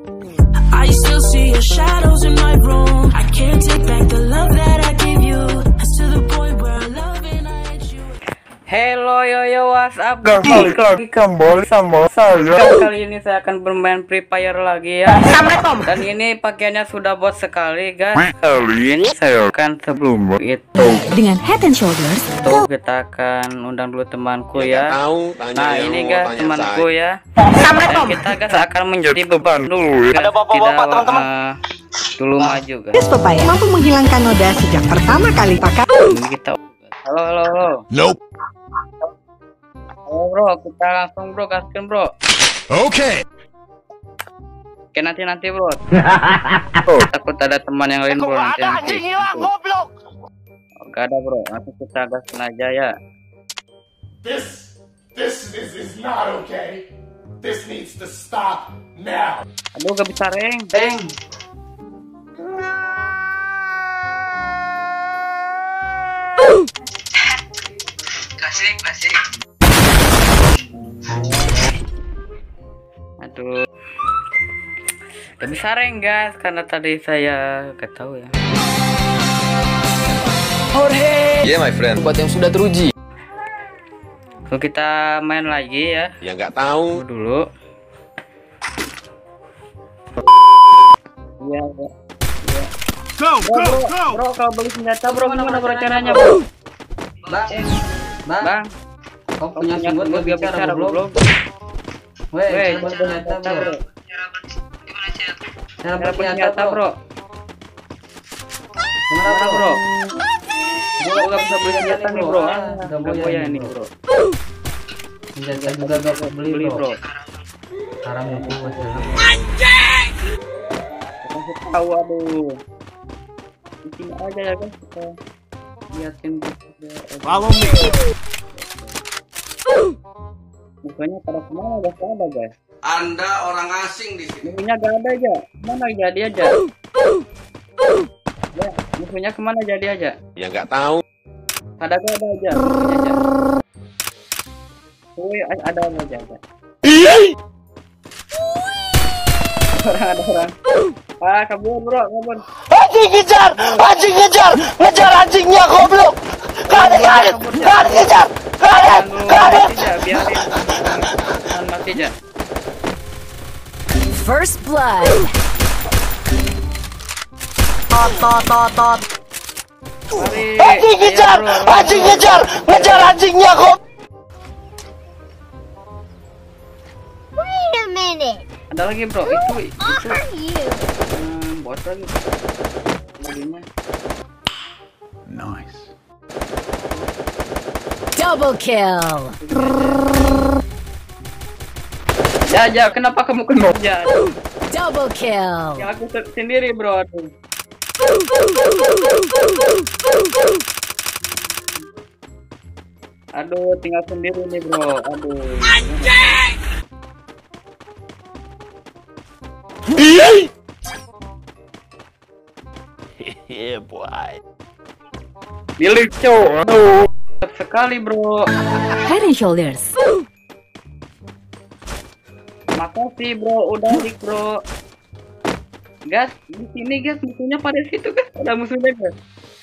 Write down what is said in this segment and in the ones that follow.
I still see your shadows in my room. I can't take back the love that I gave you. It's to the point where I love and I hate you. Hello yo what's up guys? Kembali sama saya. Kali ini saya akan bermain Free Fire lagi ya. Dan ini pakaiannya sudah bot sekali guys. Kali ini saya Kan sebelum itu dengan Head and Shoulders. tuh kita akan undang dulu temanku ya. Nah ini guys temanku ya. Dan kita guys akan menjadi beban dulu. Ada bapak-bapak teman-teman. Dulu maju guys. Chris Papaya mampu menghilangkan noda sejak pertama kali pakai. Ini kita. Halo. Nope. Oh bro, kita langsung bro, gaskan bro. Oke. Oke nanti bro. Takut ada teman yang lain bro nanti. Oh, gak ada bro, nanti kita gaskan aja ya. This is not okay. This needs to stop now. Aduh gak bisa reng. Klasik. Aduh. Gak bisa reng guys, karena tadi saya gak tahu ya. Yeah my friend, buat yang sudah teruji. So kita main lagi ya. Ya nggak tahu. Dulu. Iya. Bro, kalau beli senjata bro, gimana bro caranya bro? Bang. Kau punya senjata gue bicara bro. Weh, senjata bro. Cara bersenjata bro. Gimana bro? Gue gak bisa beli senjata nih bro. Gak mau ya ini bro. Senjata juga gak bisa beli bro. Sekarang itu masih anjing. Kasih tahu aduh. Di sini aja ya guys kita liatin. Follow me. Mukanya pada kemana gak ada guys. Anda orang asing di sini. Musuhnya gak ada aja. Mana jadi aja. Ya, musuhnya kemana jadi aja. Ya nggak tahu. Ada aja. Woi, ada aja. Ada orang. Kabur bro. Anjing ngejar anjingnya goblok. Kalian ngejar. Kalian. Biarin. Mati aja. First blood. Tot. Anjing ngejar anjingnya goblok. Wait a minute. Ada lagi bro. Itu. Are you? Bot lagi. Jadinya. Nice. Double kill. Ya, kenapa kamu kena ya? Double kill. Yang aku sendiri bro. Aduh, tinggal sendiri nih bro. Aduh. Anjing. Yeah boy. Pilih cow. Aduh. Sekali bro. Head and Shoulders. Makasih bro, udah dik bro. Gas, di sini gas, musuhnya pada situ gas, ada musuhnya gas.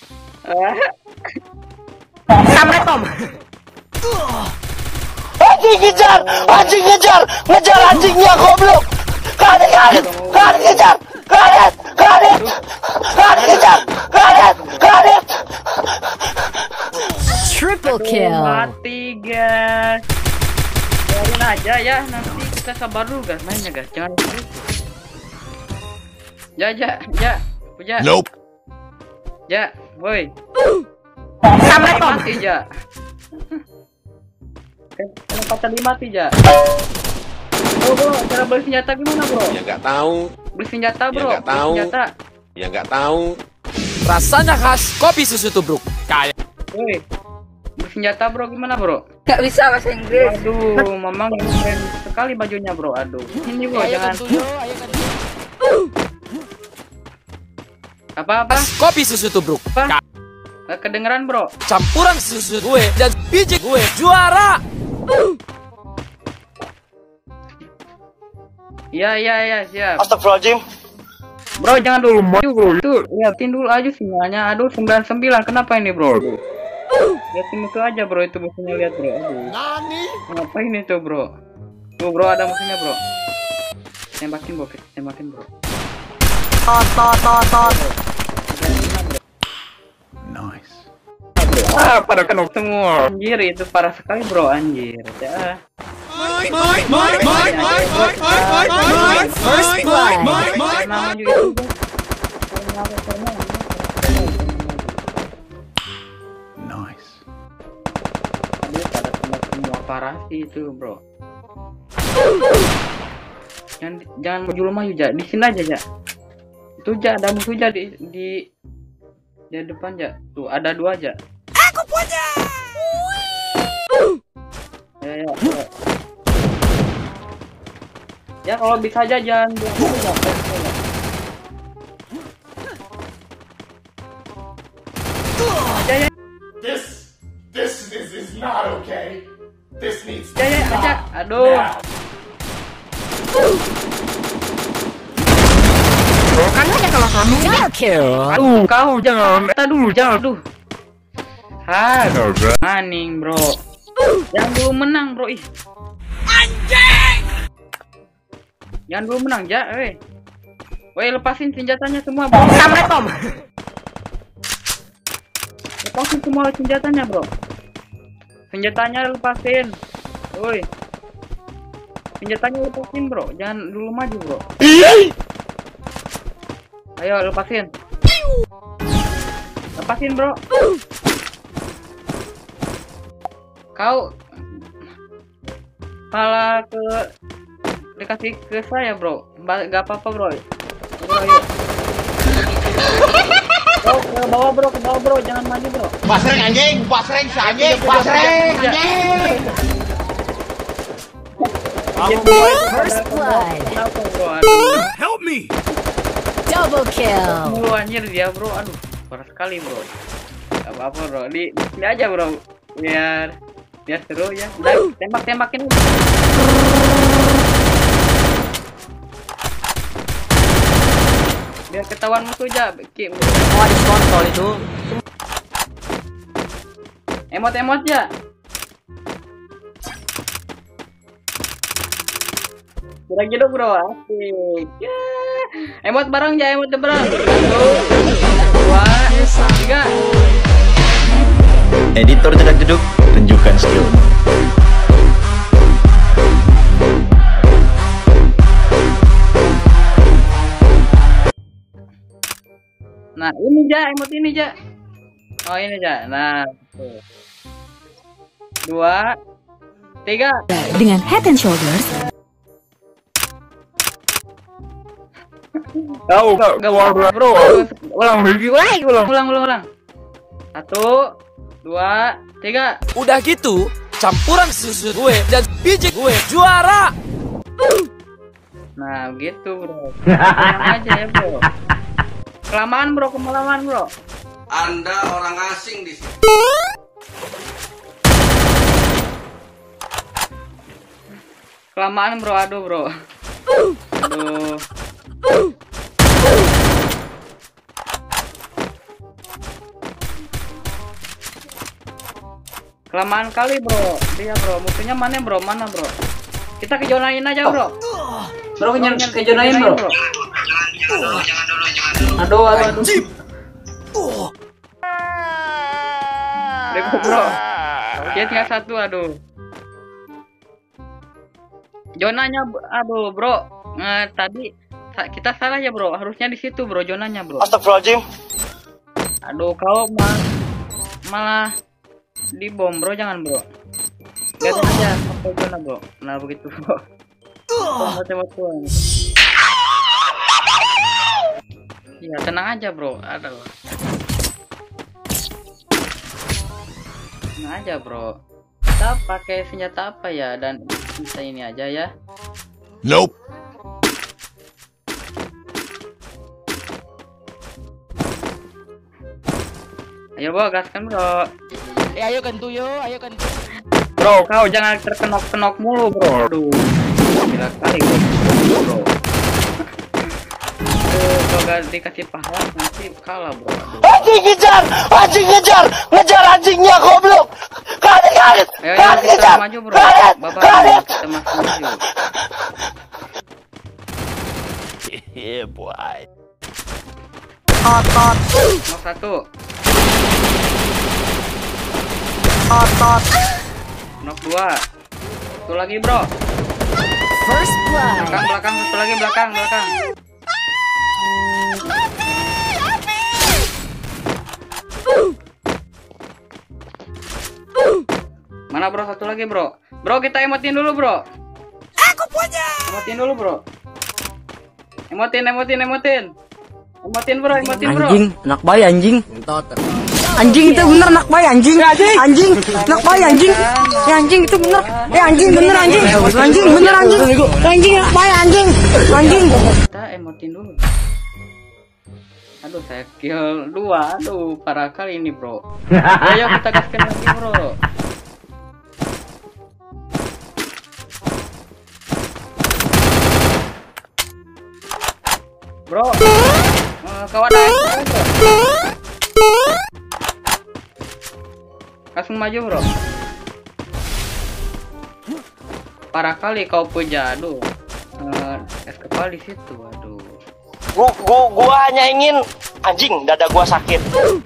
Assalamualaikum. Anjing ngejar anjingnya goblok. Kalian ngejar. Triple kill. Mati gas. Biarin aja ya, nanti kita sabar dulu gas mainnya gas, jangan begitu. Ya. Nope. Ya, woi. Mati ja. Kenapa tadi mati ja? Bro, cara beli senjata gimana bro? Ya nggak tahu. Beli senjata bro. Ya nggak tahu. Ya nggak tahu. Rasanya khas kopi susu tubruk. Kayak. Woi. Beli senjata bro gimana bro? Gak bisa bahasa Inggris. Aduh, mamang keren sekali bajunya bro. Aduh. Ini bro jangan. Apa? Kopi susu tubruk. Apa? Gak kedengeran bro. Campuran susu gue dan biji gue juara. Iya, siap. Astagfirullahaladzim. Bro, jangan dulu maju, bro. Itu liatin dulu aja sinyalnya. Aduh, 99. Kenapa ini, bro? Liatin itu aja, bro. Itu musuhnya, lihat, bro. Aduh. Ngapain itu, bro? Tuh, bro, ada musuhnya, bro. Tembakin, bro. Tembakin, bro. Tot. Nice. Pada kena semua. Anjir, itu parah sekali, bro. Anjir. Ya. First blood. Nama juga itu, bro. Nice. Aduh, pada kena semua parah sih itu, bro. Jangan maju Ja. Di sini aja, Ja. Itu Ja, ada musuh Ja di depan, Ja. Tuh, ada 2 aja. Aku punya. Ya. Ya, kalau bisa aja jangan ya. This is not okay. This needs Ya, aja. Aduh. Double kill. Aduh, kau jangan. Dulu, jangan. Aduh. Maning, bro. Jangan dulu menang, bro. Ih. Anjing. Jangan dulu menang, Ja. Woi, lepasin senjatanya semua, bro. Lepasin semua senjatanya, bro. Senjatanya lepasin. Woi. Senjatanya lepasin, bro. Jangan dulu maju, bro. Ayo, lepasin. Lepasin, bro. Kau malah dikasih ke saya, bro. Gak apa-apa, bro. Bro, ayo. Bro, ke bawah, bro. Jangan maju, bro. Basreng anjing. First blood. Kenapa, bro? Aduh. help me. Double kill. Mulu anjir dia, bro. Aduh, parah sekali, bro. Gak apa-apa, bro. Di sini aja, bro. Biar seru ya. Udah, tembak-tembakin. Biar ketahuan musuh aja. Oh, ada kontrol itu. Emot ya. Kira gitu, bro. Asik. Ya. Emot bareng ya, emot bareng. 1, 2, 3. Editor Cedak Jeduk, tunjukkan skill. Nah, ini Ja, emot ini Ja. Oh, ini Ja. Nah, 2, 3. Dengan Head and Shoulders. Bro. Ulang. 1, 2, 3. Udah gitu, campuran susu gue dan biji gue juara. Nah, gitu, bro. Tenang aja ya, bro. Kelamaan, bro. Anda orang asing di sini. Kelamaan, bro. Aduh, bro. Aduh. Kelamaan kali, bro. Dia, bro. Musuhnya mana, bro? Kita kejonain aja, bro. Bro, kejonain, bro. Aduh. Ribut, bro. Dia tinggal 1, aduh. Zonanya, aduh, bro. Tadi kita salah ya, bro. Harusnya di situ, bro. Zonanya, bro. Astagfirullahaladzim. Aduh, kau malah di bom, bro. Jangan, bro. Lihat aja sampai zona, bro. Nah, begitu, bro. Mati-matian. Ya, tenang aja, bro. Aduh. Tenang aja, bro. Kita pakai senjata apa ya? Dan kita ini aja ya. Nope. Ayo, bro, gaskan, bro. Ayo kentu. Bro, kau jangan terkenok-kenok mulu, bro. Aduh. Gila kali, bro. kagak dikasih pahala nanti kalah bro. Anjing ngejar, ngejar anjingnya goblok. Karet. Ayo kita maju bro. Bapak kita maju. Yeah, boy. Nok satu. Nok dua. Satu lagi bro. First blood. Belakang, satu lagi belakang. Mana bro, satu lagi bro. Bro, kita emotin dulu bro. Aku punya. Emotin dulu bro. Emotin bro. Anjing, anak bayi anjing. Anjing itu bener anak bayi anjing. Anjing, anak bayi anjing. Ya anjing itu bener. Anjing bener anjing. Anjing bener anjing. Anjing anak bayi anjing. Anjing. Kita emotin dulu. Aduh, saya kill 2. Aduh, parah kali ini bro. Ayo kita gaskan lagi bro. Bro, kawan langsung maju bro. Parah kali kau puja, aduh. Es kepala di situ, aduh. Gua hanya ingin anjing dada gua sakit.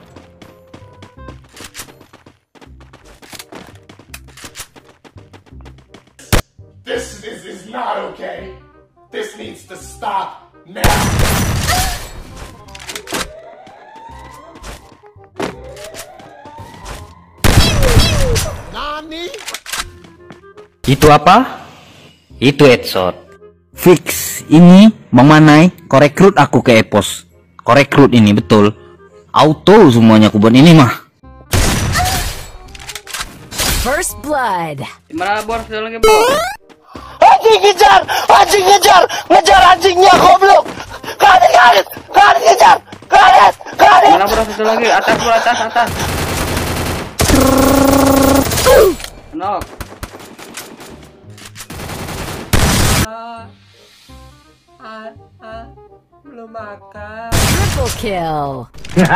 This is not okay. This needs to stop now. Itu apa? Itu headshot. Fix ini memanai korekrut aku ke Epos. Korekrut ini betul. Auto semuanya aku buat ini mah. First blood. Gimana bor sudah lagi bro? Anjing ngejar anjingnya goblok. Karet ngejar. Karet. Mana bro, satu lagi atas bro, atas. Nok. Belum makan. Triple kill.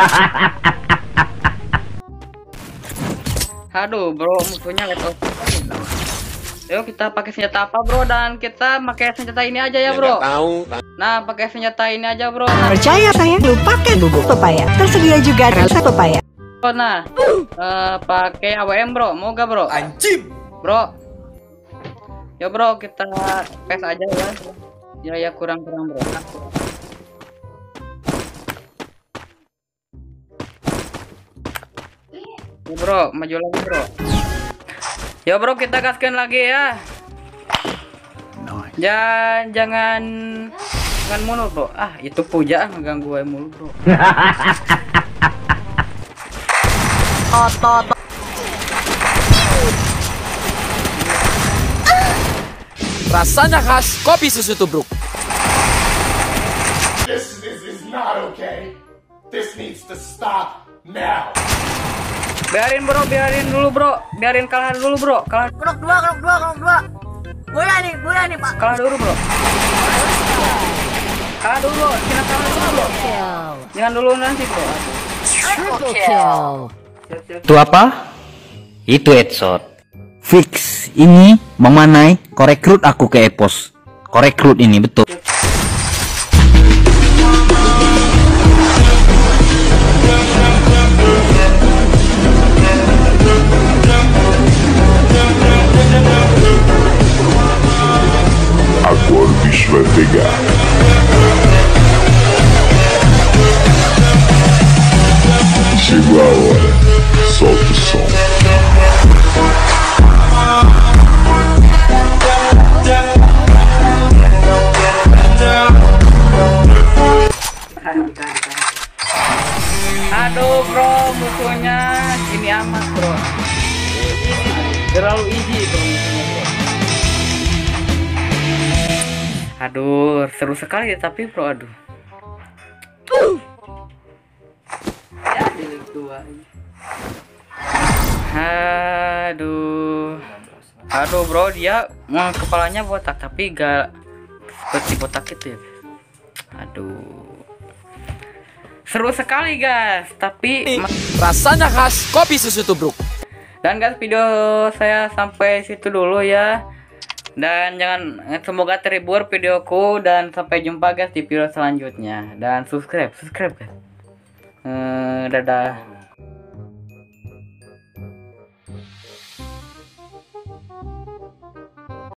Aduh bro, musuhnya level. Ayo kita pakai senjata apa bro, dan kita pakai senjata ini aja ya bro. Nah, pakai senjata ini aja bro. Percaya sayang, lu pakai bubuk pepaya. Tersedia juga rasa pepaya. Nah, pakai AWM bro, mau gak bro? Anjing. Bro. Ya bro, kita PES aja ya. Ya kurang bro. Ya bro, maju lagi bro. Ya bro, kita gaskan lagi ya. Jangan mundur bro. Itu puja ngeganggu gue mulu bro. Rasanya khas kopi susu tubruk. This is not okay. This needs to stop now. Biarin dulu bro. Biarin kalah dulu bro. Kalah. Krok dua. Boleh nih pak. Kalah dulu bro. Kalah dulu. Kita kalah dulu bro. Jangan dulu nanti bro. Triple kill. Itu apa? Itu headshot. Fix ini memanai korekrut aku ke Epos. Korekrut ini betul. Agora o bicho vai pegar. Chegou a hora. Solta o som. Aduh bro, musuhnya ini amat bro. Terlalu easy bro musuhnya bro. Aduh, seru sekali ya tapi bro, aduh. Ya, jadi tua. Aduh bro, dia kepalanya botak tapi gak seperti botak itu ya. Aduh. seru sekali guys, tapi rasanya khas kopi susu tubruk. dan guys, video saya sampai situ dulu ya. Dan semoga terhibur videoku, dan sampai jumpa guys di video selanjutnya, dan subscribe guys. Dadah.